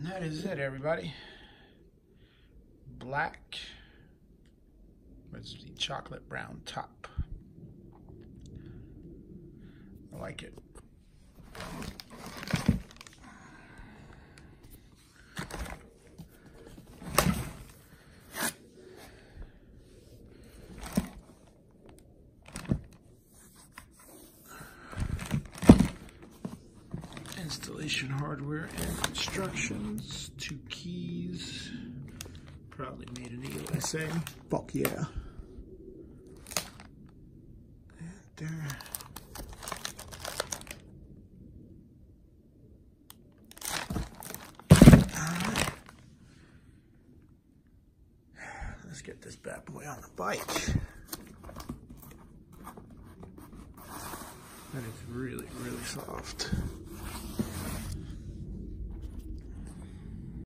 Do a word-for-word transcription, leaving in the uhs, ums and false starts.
that is it, everybody. Black with the chocolate brown top. I like it. Installation hardware and instructions. Two keys. Probably made in the U S A. Fuck yeah. And there. Alright. Let's get this bad boy on the bike. That is really, really soft.